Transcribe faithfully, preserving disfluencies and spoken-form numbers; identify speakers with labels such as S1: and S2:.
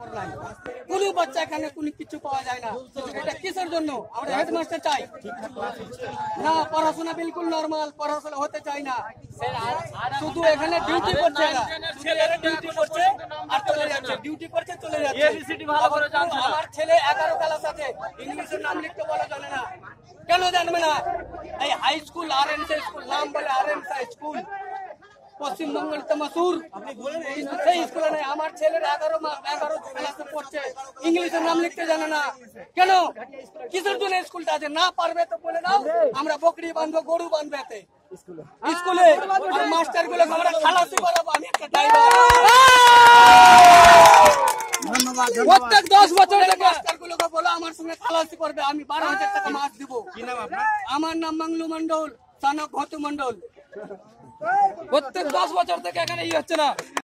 S1: নাই, কোনো বাচ্চা এখানে কোনো কিছু পাওয়া যায় না। এটা কিসের জন্য? আমরা হেডমাস্টার চাই না, পড়াশোনা বিলকুল নর্মাল, পড়াশোনা হতে চাই না, শুধু এখানে ডিউটি করছে, ছেলেরা ডিউটি করছে আর চলে যাচ্ছে, ডিউটি করছে চলে যাচ্ছে। আমার ছেলে এগারো ক্লাস আছে, ইংলিশের নাম লিখতে বলা জানে না, কেন জানবে না? এই হাই স্কুল আর এম স্কুল নাম বলে আর এম স্কুল পশ্চিমবঙ্গের তো মশুর, সেই স্কুলে নেই। আমার ছেলের এগারো এগারো ক্লাসে পড়ছে, ইংলিশের নাম লিখতে জানে না, কেন? কিসের জন্য স্কুলটা আছে? না পারবে তো বলে দাও, আমরা বকরি বাঁধবো, গরু বাঁধবে স্কুলে। আর মাস্টার গুলো আমরা খালাসি করাবো। আমি একটা ড্রাইভার, প্রত্যেক দশ বছর মাস্টার গুলোকে বলো আমার সঙ্গে খালাসি করবে, আমি বারো হাজার টাকা মাস দিব। আমার নাম মাংলু মন্ডল, সানক ভতু মন্ডল। প্রত্যেক দশ বছর থেকে এখানে ই হচ্ছে না।